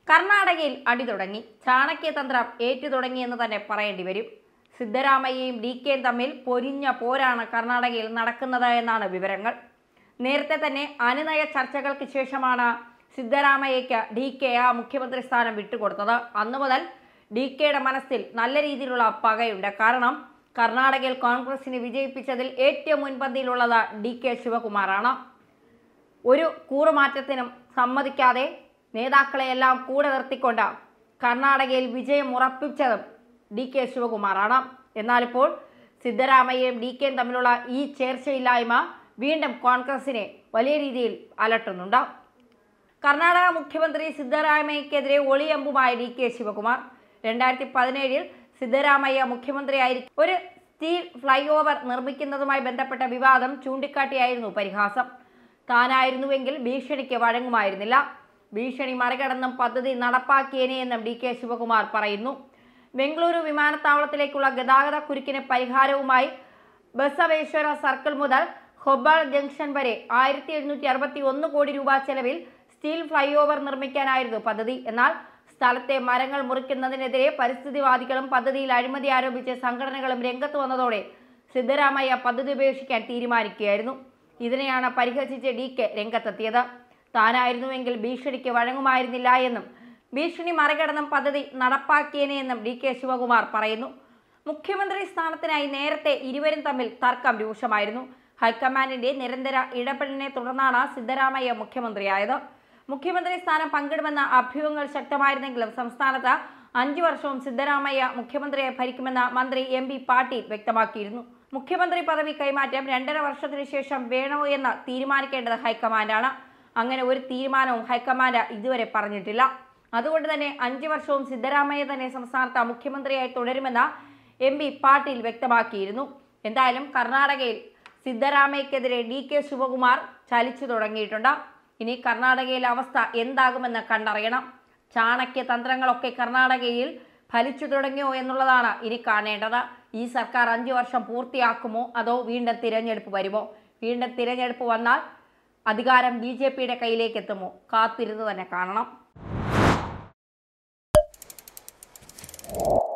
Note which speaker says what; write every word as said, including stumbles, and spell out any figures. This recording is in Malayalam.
Speaker 1: കർണാടകയിൽ അടി തുടങ്ങി. ചാണക്യതന്ത്രം ഏറ്റു തുടങ്ങിയെന്ന് തന്നെ പറയേണ്ടി വരും. സിദ്ധരാമയ്യയും ഡി കെയും തമ്മിൽ പൊരിഞ്ഞ പോരാണ് കർണാടകയിൽ നടക്കുന്നത് എന്നാണ് വിവരങ്ങൾ. നേരത്തെ തന്നെ അനുനയ ചർച്ചകൾക്ക് ശേഷമാണ് സിദ്ധരാമയ്യയ്ക്ക് ഡി കെ ആ മുഖ്യമന്ത്രി സ്ഥാനം വിട്ടുകൊടുത്തത്. അന്നു മുതൽ ഡി കെയുടെ മനസ്സിൽ നല്ല രീതിയിലുള്ള പകയുണ്ട്. കാരണം കർണാടകയിൽ കോൺഗ്രസിനെ വിജയിപ്പിച്ചതിൽ ഏറ്റവും മുൻപന്തിയിലുള്ളത് ഡി കെ ശിവകുമാറാണ്. ഒരു കൂറുമാറ്റത്തിനും സമ്മതിക്കാതെ നേതാക്കളെയെല്ലാം കൂടെ നിർത്തിക്കൊണ്ട് കർണാടകയിൽ വിജയം ഉറപ്പിച്ചതും ഡി കെ ശിവകുമാറാണ്. എന്നാലിപ്പോൾ സിദ്ധരാമയ്യയും ഡി കെയും തമ്മിലുള്ള ഈ ചേർച്ചയില്ലായ്മ വീണ്ടും കോൺഗ്രസിനെ വലിയ രീതിയിൽ അലട്ടുന്നുണ്ട്. കർണാടക മുഖ്യമന്ത്രി സിദ്ധരാമയ്യക്കെതിരെ ഒളിയമ്പുമായി ഡി കെ ശിവകുമാർ. രണ്ടായിരത്തി പതിനേഴിൽ സിദ്ധരാമയ്യ മുഖ്യമന്ത്രിയായിരിക്കും ഒരു സ്റ്റീൽ ഫ്ലൈ ഓവർ നിർമ്മിക്കുന്നതുമായി ബന്ധപ്പെട്ട വിവാദം ചൂണ്ടിക്കാട്ടിയായിരുന്നു പരിഹാസം. താനായിരുന്നുവെങ്കിൽ ഭീഷണിക്ക് വഴങ്ങുമായിരുന്നില്ല. ഭീഷണി മറികടന്നും പദ്ധതി നടപ്പാക്കിയേനെയെന്നും ഡി കെ ശിവകുമാർ പറയുന്നു. ബംഗളൂരു വിമാനത്താവളത്തിലേക്കുള്ള ഗതാഗത കുരുക്കിന് പരിഹാരവുമായി ബസവേശ്വര സർക്കിൾ മുതൽ ഹൊബാൾ ജംഗ്ഷൻ വരെ ആയിരത്തി എഴുന്നൂറ്റി അറുപത്തി ഒന്ന് കോടി രൂപ ചെലവിൽ സ്റ്റീൽ ഫ്ലൈ ഓവർ നിർമ്മിക്കാനായിരുന്നു പദ്ധതി. എന്നാൽ സ്ഥലത്തെ മരങ്ങൾ മുറിക്കുന്നതിനെതിരെ പരിസ്ഥിതിവാദികളും പദ്ധതിയിൽ അഴിമതി ആരോപിച്ച് സംഘടനകളും രംഗത്ത് വന്നതോടെ സിദ്ധരാമയ്യ പദ്ധതി ഉപേക്ഷിക്കാൻ തീരുമാനിക്കുകയായിരുന്നു. ഇതിനെയാണ് പരിഹസിച്ച് ഡി കെ രംഗത്തെത്തിയത്. താനായിരുന്നുവെങ്കിൽ ഭീഷണിക്ക് വഴങ്ങുമായിരുന്നില്ല എന്നും ഭീഷണി മറികടന്നും പദ്ധതി നടപ്പാക്കിയേനെയെന്നും ഡി കെ ശിവകുമാർ പറയുന്നു. മുഖ്യമന്ത്രി സ്ഥാനത്തിനായി നേരത്തെ ഇരുവരും തമ്മിൽ തർക്കം രൂക്ഷമായിരുന്നു. ഹൈക്കമാൻഡിന്റെ നിരന്തര ഇടപെടലിനെ തുടർന്നാണ് സിദ്ധരാമയ്യ മുഖ്യമന്ത്രിയായത്. മുഖ്യമന്ത്രി സ്ഥാനം പങ്കിടുമെന്ന അഭ്യൂഹങ്ങൾ ശക്തമായിരുന്നെങ്കിലും സംസ്ഥാനത്ത് അഞ്ചു വർഷവും സിദ്ധരാമയ്യ മുഖ്യമന്ത്രിയെ ഭരിക്കുമെന്ന് മന്ത്രി എം പി പാട്ടീൽ വ്യക്തമാക്കിയിരുന്നു. മുഖ്യമന്ത്രി പദവി കൈമാറ്റം രണ്ടര വർഷത്തിനു ശേഷം വേണോ എന്ന് തീരുമാനിക്കേണ്ടത് ഹൈക്കമാൻഡാണ്. അങ്ങനെ ഒരു തീരുമാനവും ഹൈക്കമാൻഡ് ഇതുവരെ പറഞ്ഞിട്ടില്ല. അതുകൊണ്ട് തന്നെ അഞ്ചു വർഷവും സിദ്ധരാമയ്യ തന്നെ സംസ്ഥാനത്ത് മുഖ്യമന്ത്രിയായി തുടരുമെന്ന് എം പി പാട്ടീൽ വ്യക്തമാക്കിയിരുന്നു. എന്തായാലും കർണാടകയിൽ സിദ്ധരാമയ്യക്കെതിരെ ഡി കെ ശിവകുമാർ ചലിച്ചു തുടങ്ങിയിട്ടുണ്ട്. ഇനി കർണാടകയിലെ അവസ്ഥ എന്താകുമെന്ന് കണ്ടറിയണം. ചാണക്യ തന്ത്രങ്ങളൊക്കെ കർണാടകയിൽ ഫലിച്ചു തുടങ്ങിയോ എന്നുള്ളതാണ് ഇനി കാണേണ്ടത്. ഈ സർക്കാർ അഞ്ചു വർഷം പൂർത്തിയാക്കുമോ അതോ വീണ്ടും തിരഞ്ഞെടുപ്പ് വരുമോ? വീണ്ടും തിരഞ്ഞെടുപ്പ് വന്നാൽ അധികാരം ബി ജെ പിയുടെ കയ്യിലേക്ക് എത്തുമോ? കാത്തിരുന്ന് തന്നെ കാണണം.